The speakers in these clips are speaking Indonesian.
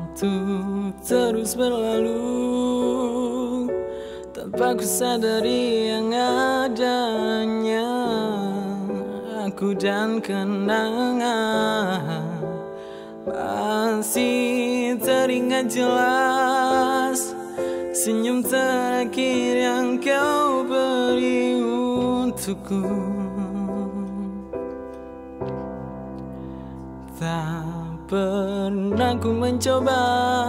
Waktu terus berlalu tanpa ku sadari yang adanya aku dan kenangan. Masih teringat jelas senyum terakhir yang kau beri untukku. Tak pernah ku mencoba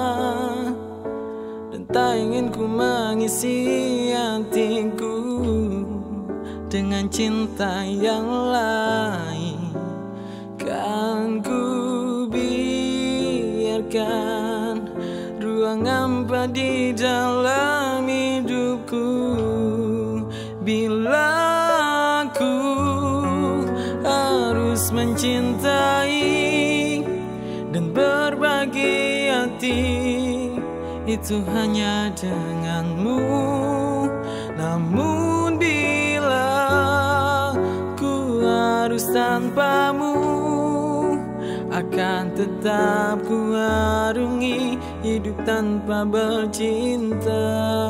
dan tak ingin ku mengisi hatiku dengan cinta yang lain. Kan ku biarkan ruang hampa di dalam hidupku. Bila aku harus mencintai dan berbagi hati, itu hanya denganmu. Namun bila ku harus tanpamu, akan tetap ku arungi hidup tanpa bercinta.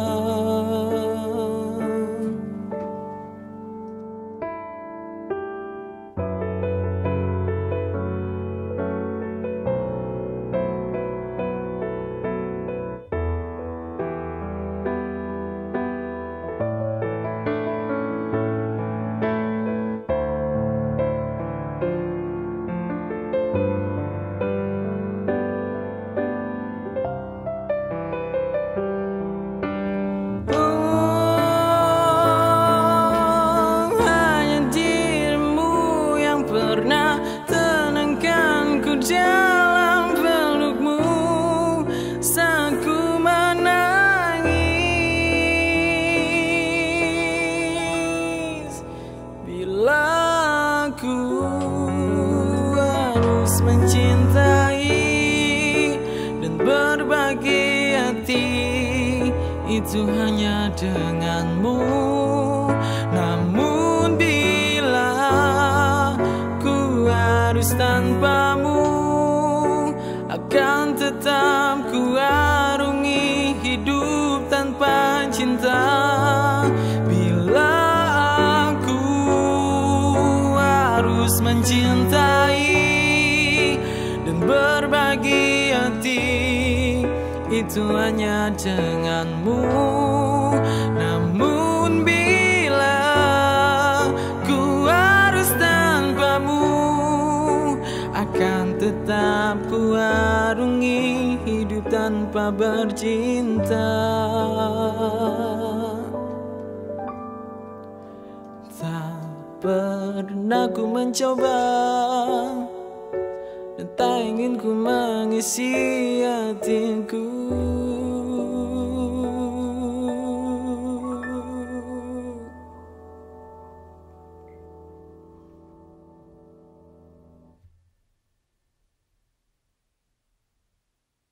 Dalam pelukmu saat ku menangis. Bila aku harus mencintai dan berbagi hati, itu hanya denganmu. Namun bila ku harus tanpamu, akan tetap ku arungi hidup tanpa cinta. Bila aku harus mencintai dan berbagi hati, itu hanya denganmu. Namun bila ku harus tanpamu, akan tetap ku arungi hidup tanpa bercinta. Tak pernah ku mencoba dan tak ingin ku mengisi hatiku